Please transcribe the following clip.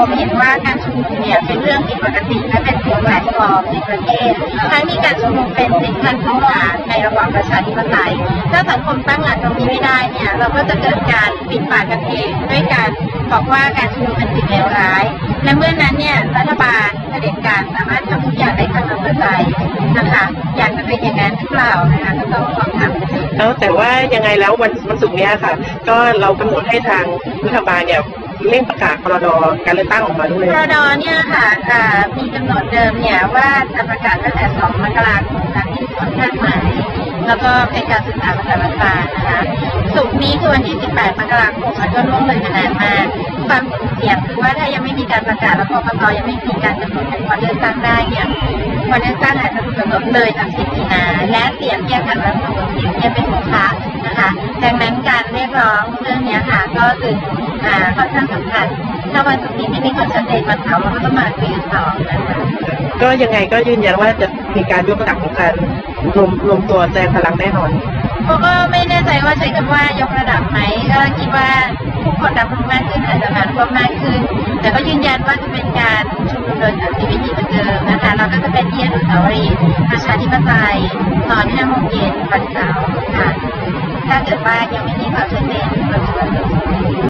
ผมเห็นว่าการชุมนุมเนี่ยเป็นเรื่องผิดปกติและเป็นสิ่งแปลกปลอมในประเทศทั้งที่การชุมนุมเป็นสิทธิขั้นพื้นฐานในระบอบประชาธิปไตยถ้าสังคมตั้งหลักตรงนี้ไม่ได้เนี่ยเราก็จะเกิดการปิดปากกันเองด้วยการบอกว่าการชุมนุมเป็นสิ่งเลวร้ายและเมื่อนั้นเนี่ยรัฐบาลเผด็จการสามารถทำทุกอย่างได้ตามใจนะคะอยากจะเป็นอย่างนั้นหรือเปล่านะคะก็ต้องลองถามแต่ว่ายังไงแล้ววันศุกร์นี้ค่ะก็เรากำหนดให้ทางรัฐบาลเนี่ยเร่งประกาศพรดการเลือกตั้งออกมาด้วยพรดเนี่ยค่ะมีกำหนดเดิมเนี่ยว่าจะประกาศตั้งแต่2 มกราคมตามที่ส่วนคาดหมายแล้วก็เป็นการศึกษาภาษาศาสตร์นะคะศุกร์นี้คือวันที่18 มกราคมมันก็ล่วงเลยมานานมากความเสี่ยงคือว่าถ้ายังไม่มีการประกาศแล้วกกตยังไม่มีการกำหนดวันเลือกตั้งได้เนี่ยวันเลือกตั้งอาจจะถูกกำหนดเลย30 มีนาและเสียงแก้ไขรัฐธรรมนูญเนี่ยเป็นโมฆะนะคะดังนั้นการเรียกร้องเรื่องนี้ค่ะก็จึงค่อนข้างสำคัญถ้าวันศุกร์นี้ไม่มีความชัดเจนมาถามเราก็ต้องมาคุยกันต่อนะคะก็ยังไงก็ยืนยันว่าจะมีการยกระดับของการรวมตัวแสดงพลังแน่นอนก็ไม่แน่ใจว่าใช้คำว่ายกระดับไหมก็คิดว่าผู้คนรับรู้มากขึ้นอาจจะมาร่วมมากขึ้นแต่ก็ยืนยันว่าจะเป็นการชุมนุมโดยสันติวิธีเหมือนเดิมนะคะแล้วก็จะเป็นที่อนุสาวรีย์ประชาธิปไตยตอน5 โมงเย็นวันเสาร์ค่ะถ้าเกิดว่ายังไม่มีความชัดเจน